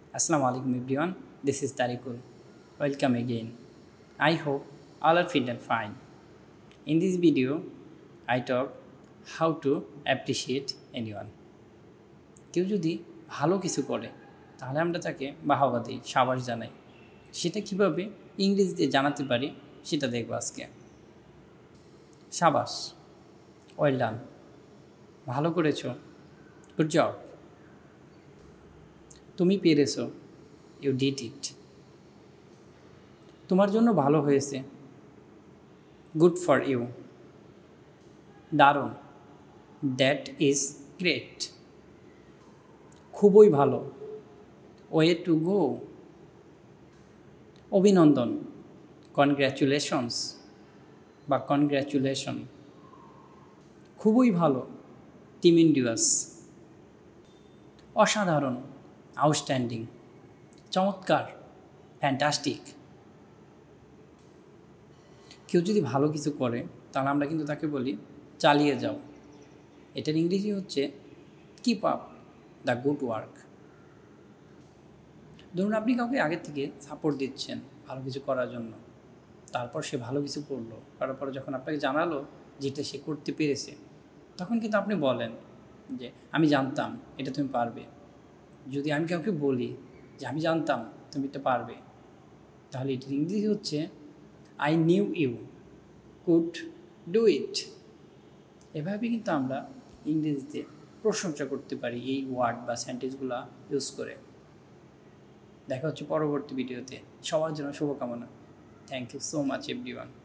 Assalamu alaikum everyone. This is Tariqul. Welcome again. I hope all are fit and fine. In this video, I talk how to appreciate anyone. কেউ যদি ভালো কিছু করে তাহলে আমরা তাকে বাহবা দিই, সাবাস জানাই। সেটা কিভাবে ইংরেজিতে জানাতে পারি সেটা দেখব আজকে। সাবাস, ওয়েল ডান, ভালো করেছো, গুড জব। তুমি পেরেছো, ইউ ডিড ইট। তোমার জন্য ভালো হয়েছে, গুড ফর ইউ। দারুণ, দ্যাট ইজ গ্রেট। খুবই ভালো, ওয়ে টু গো। অভিনন্দন, কনগ্র্যাচুলেশনস বা কনগ্র্যাচুলেশন। খুবই ভালো, টিমেন্ডিয়াস। অসাধারণ, আউটস্ট্যান্ডিং। চমৎকার, ফ্যান্টাস্টিক। কেউ যদি ভালো কিছু করে তাহলে আমরা কিন্তু তাকে বলি চালিয়ে যাও। এটার ইংরেজি হচ্ছে keep up the good work. ধরুন আপনি কাউকে আগে থেকে সাপোর্ট দিচ্ছেন ভালো কিছু করার জন্য, তারপর সে ভালো কিছু করলো, করার পরে যখন আপনাকে জানালো যেটা সে করতে পেরেছে, তখন কিন্তু আপনি বলেন যে আমি জানতাম এটা তুমি পারবে। যদি আমি কাউকে বলি যে আমি জানতাম তুমি এটা পারবে, তাহলে এটার ইংরেজি হচ্ছে I knew you could do it. এভাবে কিন্তু আমরা ইংরেজিতে প্রশংসা করতে পারি এই ওয়ার্ড বা সেন্টেন্সগুলো ইউজ করে। দেখা হচ্ছে পরবর্তী ভিডিওতে। সবার জন্য শুভকামনা। Thank you so much everyone.